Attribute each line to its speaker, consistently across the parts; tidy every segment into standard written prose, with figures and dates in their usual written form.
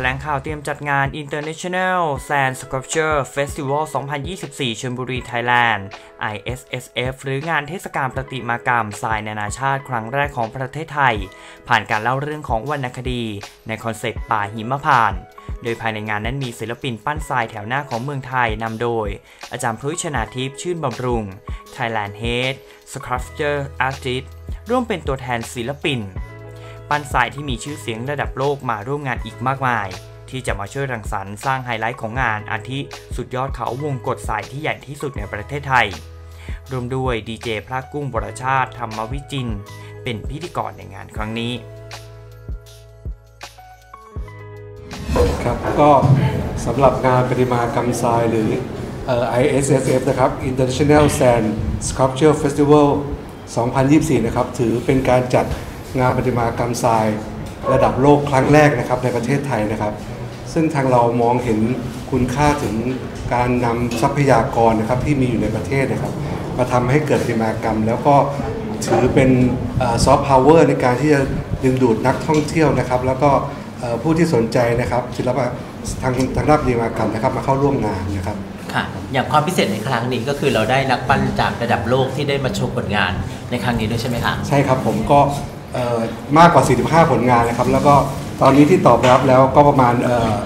Speaker 1: ลงข่าวเตรียมจัดงาน International Sand Sculpture Festival 2024 ชลบุรี ไทยแลนด์ ISSF หรืองานเทศกาลประติมากรรมทรายนานาชาติครั้งแรกของประเทศไทยผ่านการเล่าเรื่องของวรรณคดีในคอนเซปต์ป่าหิมพานต์โดยภายในงานนั้นมีศิลปินปั้นทรายแถวหน้าของเมืองไทยนำโดยอาจารย์พลุชนาทิพย์ชื่นบำรุง Thailand Head Sculpture Artist ร่วมเป็นตัวแทนศิลปินปั้นทรายที่มีชื่อเสียงระดับโลกมาร่วมงานอีกมากมายที่จะมาช่วยรังสรรค์สร้างไฮไลท์ของงานอาทิสุดยอดเขาวงกตทรายที่ใหญ่ที่สุดในประเทศไทยรวมด้วยดีเจพระกุ้งวรชาติธรรมวิจินทร์เป็นพิธีกรในงานครั้งนี้
Speaker 2: ครับก็สำหรับงานประติมากรรมทรายหรือISSF นะครับ International Sand Sculpture Festival 2024 นะครับถือเป็นการจัดงานประติมากรรมทรายระดับโลกครั้งแรกนะครับในประเทศไทยนะครับซึ่งทางเรามองเห็นคุณค่าถึงการนำทรัพยากรนะครับที่มีอยู่ในประเทศนะครับมาทำให้เกิดประติมากรรมแล้วก็ถือเป็นซอฟต์พาวเวอร์ในการที่จะดึงดูดนักท่องเที่ยวนะครับแล้วก็ผู้ที่สนใจนะครับศิลปะทางด้านประติมากรรมนะครับมาเข้าร่วมงานนะครับ
Speaker 3: ค่ะอย่างความพิเศษในครั้งนี้ก็คือเราได้นักปั้นจากระดับโลกที่ได้มาโชว์ผลงานในครั้งนี้ด้วยใช่ไหมคะ
Speaker 2: ใช่ครับผมก็มากกว่า45ผลงานนะครับแล้วก็ตอนนี้ที่ตอบรับแล้วก็ประมาณ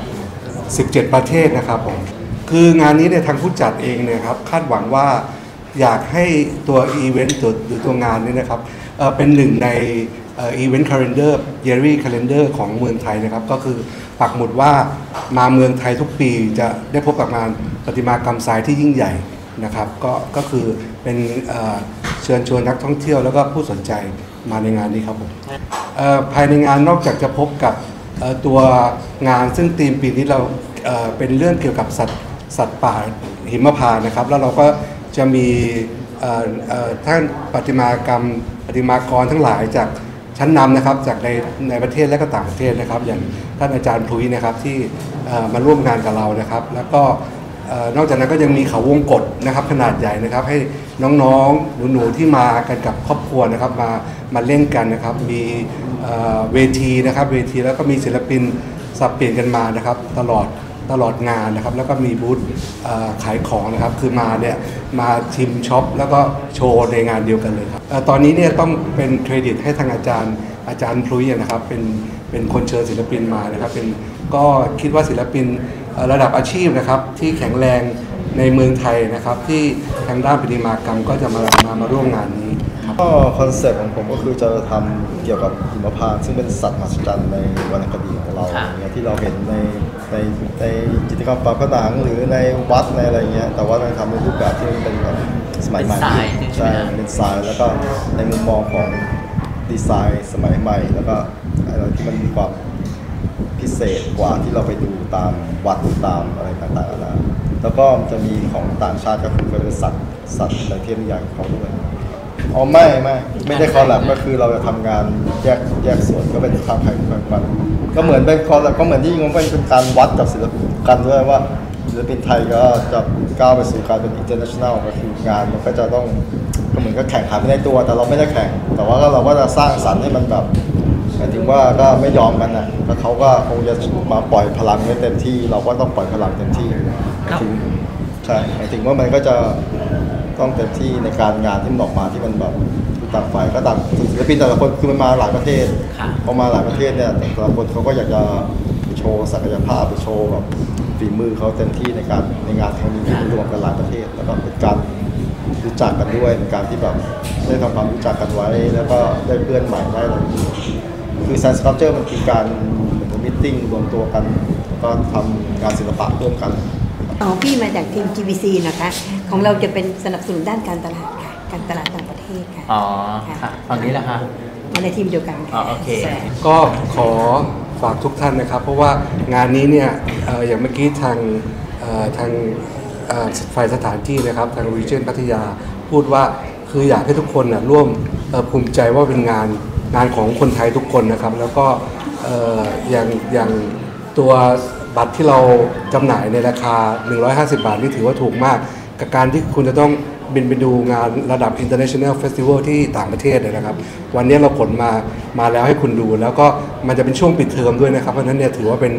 Speaker 2: 17ประเทศนะครับผมคืองานนี้เนี่ยทางผู้จัดเองเนี่ยครับคาดหวังว่าอยากให้ตัวอีเวนต์หรือตัวงานนี้นะครับเป็นหนึ่งในอีเวนต์คาเลนเดอร์เยอรี่คาเลนเดอร์ของเมืองไทยนะครับก็คือปักหมุดว่ามาเมืองไทยทุกปีจะได้พบกับงานประติมากรรมทรายที่ยิ่งใหญ่นะครับก็คือเป็นเชิญชวนนักท่องเที่ยวแล้วก็ผู้สนใจมาในงานนี้ครับผมภายในงานนอกจากจะพบกับตัวงานซึ่งธีมปีนี้เราเป็นเรื่องเกี่ยวกับสัตว์ป่าหิมพานต์นะครับแล้วเราก็จะมีท่านประติมากรทั้งหลายจากชั้นนำนะครับจากในประเทศและก็ต่างประเทศนะครับอย่างท่านอาจารย์พลุยนะครับที่มาร่วมงานกับเรานะครับแล้วก็นอกจากนั้นก็ยังมีเขาวงกตนะครับขนาดใหญ่นะครับให้น้องๆหนูๆที่มากันกับครอบครัวนะครับมาเล่นกันนะครับมีเวทีนะครับเวทีแล้วก็มีศิลปินสับเปลี่ยนกันมานะครับตลอดงานนะครับแล้วก็มีบูธขายของนะครับคือมาเนี่ยมาชิมช็อปแล้วก็โชว์ในงานเดียวกันเลยครับตอนนี้เนี่ยต้องเป็นเครดิตให้ทางอาจารย์พลุยนะครับเป็นคนเชิญศิลปินมานะครับก็คิดว่าศิลปินระดับอาชีพนะครับที่แข็งแรงในเมืองไทยนะครับที่ทางด้านประติมากรรมก็จะมาร่วมงานนี้
Speaker 4: ก็คอนเซ็ปต์ของผมก็คือจะทำเกี่ยวกับหิมพานต์ซึ่งเป็นสัตว์มหัศจรรย์ในวรรณคดีของเราเนี่ยที่เราเห็นในจิตรกรรมฝาผนังหรือในวัดในอะไรเงี้ยแต่ว่าเราทำในรูปแบบที่เป็นแบบสมัยใหม่ใช่เป็นทรายแล้วก็ในมุมมองของดีไซน์สมัยใหม่แล้วก็อะไรที่มันมีความพิเศษกว่าที่เราไปดูตามวัดตามอะไรต่างๆแล้วก็จะมีของต่างชาติก็คือเป็นสัตว์ในเทียบนิยายของเขาด้วยอ๋อไม่ได้คอลแลบก็คือเราจะทำงานแยกส่วนก็เป็นภาพถ่ายกันก็เหมือนเป็นคอลแลบก็เหมือนที่มันเป็นการวัดกับศิลปินกันด้วยว่าศิลปินไทยก็จะก้าวไปสู่การเป็น international ก็คืองานมันก็จะต้องก็เหมือนก็แข่งขันในตัวแต่เราไม่ได้แข่งแต่ว่าเราก็จะสร้างสรรค์ให้มันแบบหมายถึงว่าก็ไม่ยอมกันนะแล้วเขาก็คงจะมาปล่อยพลังไว้เต็มที่เราก็ต้องปล่อยพลังเต็มที่ใช่หมายถึงว่ามันก็จะต้องเต็มที่ในการงานที่มันออกมาที่มันแบบต่างฝ่ายก็ต่างศิลปินแต่ละคนคือมันมาหลายประเทศพอมาหลายประเทศเนี่ยแต่ละคนเขาก็อยากจะโชว์ศักยภาพไปโชว์แบบฝีมือเขาเต็มที่ในงานครั้งนี้ที่รวมกันหลายประเทศแล้วก็เป็นการรู้จักกันด้วยเป็นการที่แบบได้ทำความรู้จักกันไว้แล้วก็ได้เพื่อนใหม่ได้อะไรคือSand Sculptureมันคือการเหมือนมิทติ้งรวมตัวกันก็ทำงานศิลปะร่วมกัน
Speaker 5: พี่มาจากทีม GBC นะคะของเราจะเป็นสนับสนุนด้านการตลาดค่ะการตลาดต่างประเทศค่ะ
Speaker 3: อ๋อค่ะฝั่งนี้แหละค่ะ
Speaker 5: มาในทีมเดียวกันค่ะ
Speaker 3: โอเค
Speaker 2: ก็ขอฝากทุกท่านนะครับเพราะว่างานนี้เนี่ยอย่างเมื่อกี้ทางฝ่ายสถานที่นะครับทาง Region พัทยาพูดว่าคืออยากให้ทุกคนร่วมภูมิใจว่าเป็นงานของคนไทยทุกคนนะครับแล้วก็อย่างตัวบัตรที่เราจำหน่ายในราคา150 บาทนี่ถือว่าถูกมากกับการที่คุณจะต้องบินไปดูงานระดับ International Festival ที่ต่างประเทศเลยนะครับวันนี้เราขนมาแล้วให้คุณดูแล้วก็มันจะเป็นช่วงปิดเทอมด้วยนะครับเพราะฉะนั้นเนี่ยถือว่าเป็น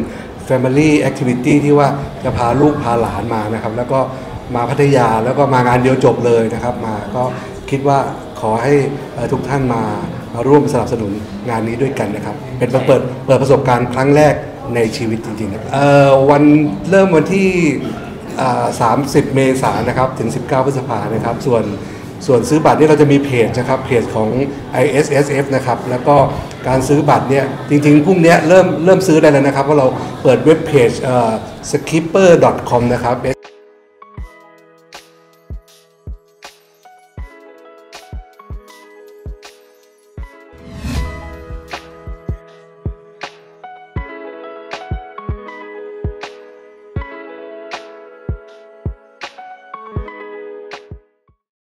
Speaker 2: Family Activity ที่ว่าจะพาลูกพาหลานมานะครับแล้วก็มาพัทยาแล้วก็มางานเดียวจบเลยนะครับมาก็คิดว่าขอให้ทุกท่านมาร่วมสนับสนุนงานนี้ด้วยกันนะครับเป็นเปิดประสบการณ์ครั้งแรกในชีวิตจริงๆนะวันเริ่มวันที่30 เมษายนนะครับถึง19 พฤษภาคมนะครับส่วนซื้อบัตรนี่เราจะมีเพจนะครับเพจของ ISSF นะครับแล้วก็การซื้อบัตรเนี่ยจริงๆพรุ่งนี้เริ่มซื้อได้แล้วนะครับเพราะเราเปิดเว็บเพจskipper.com นะครับ